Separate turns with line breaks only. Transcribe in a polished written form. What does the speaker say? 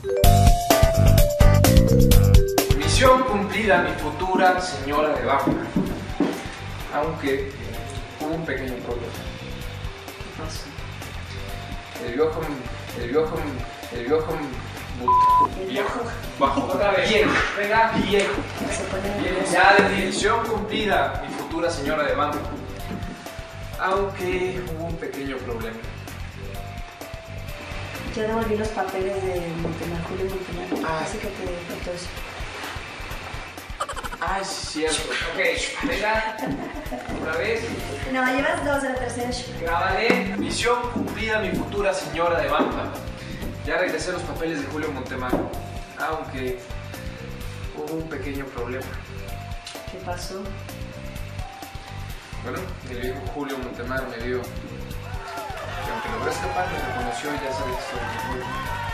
Misión cumplida, mi futura señora de Bamba. Aunque hubo un pequeño problema. El viejo bajo otra vez. Viejo, venga, viejo. Ya de misión cumplida, mi futura señora de Bamba. Aunque hubo un pequeño problema.
Ya devolví los papeles de Montemar, Julio Montemar. Así que te faltó eso.
Ah, es cierto. Ok, venga. Otra vez.
No, llevas dos de la tercera.
Grábale. Misión cumplida, mi futura señora de Bamba. Ya regresé los papeles de Julio Montemar. Aunque hubo un pequeño problema.
¿Qué pasó?
Bueno, el viejo Julio Montemar me dio que aunque logré escapar, me reconoció y ya sabía que estaba en Julio.